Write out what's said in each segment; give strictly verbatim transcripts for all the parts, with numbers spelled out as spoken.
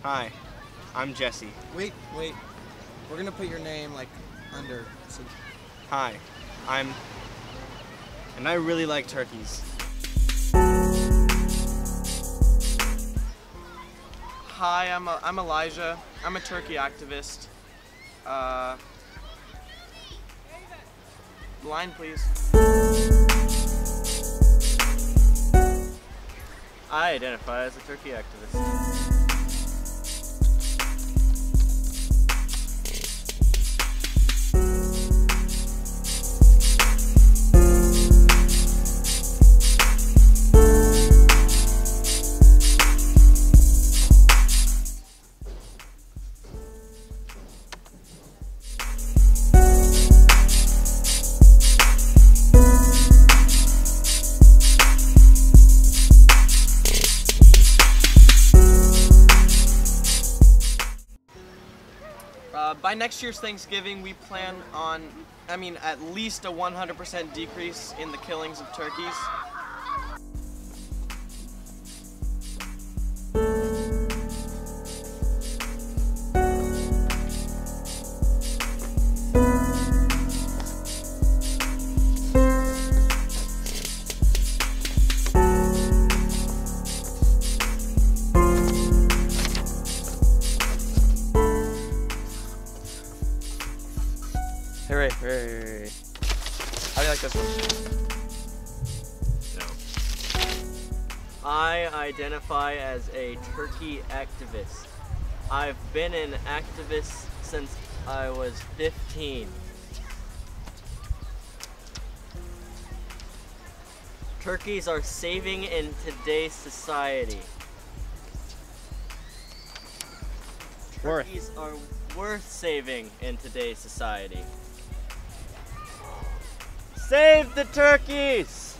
Hi, I'm Jesse. Wait, wait. We're gonna put your name like under. So... Hi, I'm... And I really like turkeys. Hi, I'm, a, I'm Elijah. I'm a turkey activist. Uh, line, please. I identify as a turkey activist. Uh, by next year's Thanksgiving, we plan on, I mean, at least a one hundred percent decrease in the killings of turkeys. Hooray, hooray, hooray. How do you like this one? No. I identify as a turkey activist. I've been an activist since I was fifteen. Turkeys are saving in today's society. Worth. Turkeys are worth saving in today's society. Save the turkeys!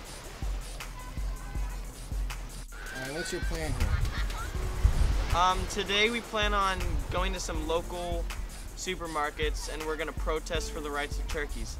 Alright, what's your plan here? Um, today we plan on going to some local supermarkets and we're gonna protest for the rights of turkeys.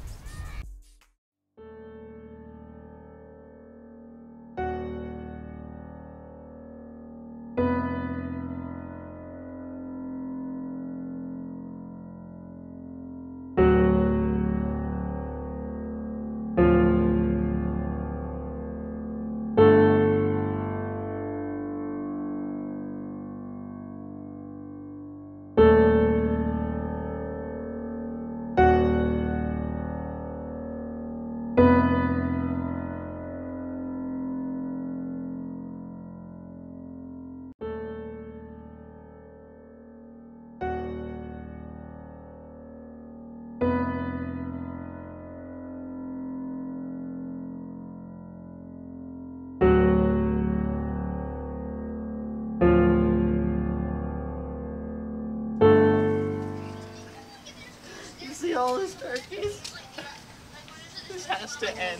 See all these turkeys? This has to end.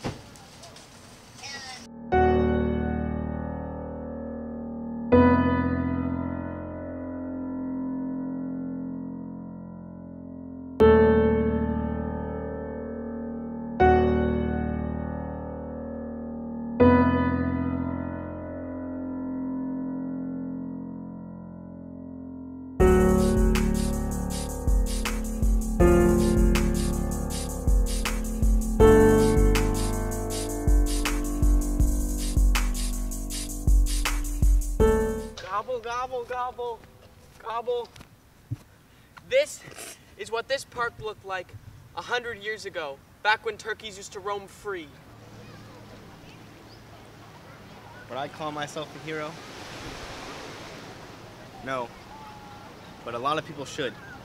Gobble, gobble, gobble, gobble. This is what this park looked like a hundred years ago, back when turkeys used to roam free. Would I call myself a hero? No, but a lot of people should.